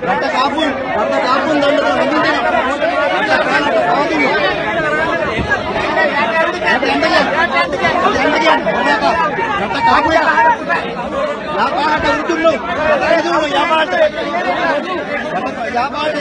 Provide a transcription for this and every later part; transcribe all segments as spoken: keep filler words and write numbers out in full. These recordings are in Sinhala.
රට කාපුන් රට කාපුන් දඬුවම් විඳින්න රට කාලේ පවතින රට කාපුන් යාපාරට උතුම්ලු රට යාපාරට යාපාරට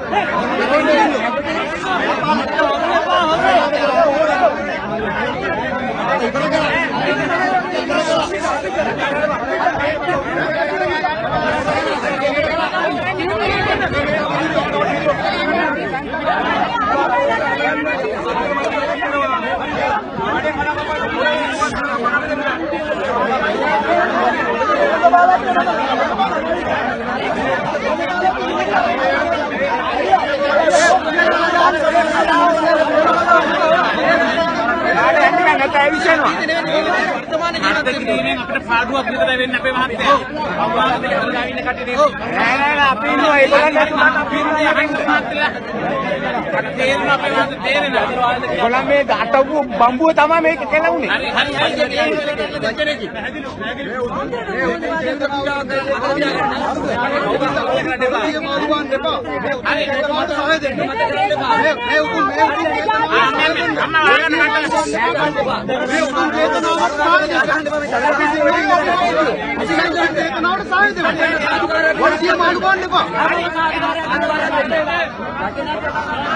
අපිට පාඩුවක් විතර වෙන්න අපේ මහත්තයා. අවවාද දෙක හදලා ඉන්න කට්ටිය නෑ නෑ නෑ අපි ඉන්නවා ඒගොල්ලන් අපි ඉන්නවා යහින්ද මහත්තයා. තේරෙන අපේ මහත්තයා තේරෙනවා. ඒගොල්ලන් මේ අටවු බම්බුව තමයි මේක කෙලවුනේ. හරි හරි හරි දෙකෙනෙක්. පැහැදිලි පැහැදිලි. මේ උදේ පූජා කරලා මාරුවන් දෙපා. හරි ඒකට සහය දෙන්න. මේ මේ උතුම් මේ උතුම් අන්න වරගෙන ගන්න. මේ උතුම් වේදනාවක් සහය දෙන්න. ඒකනවට සහය දෙන්න. වර්තිය මාළු ගන්න එපා.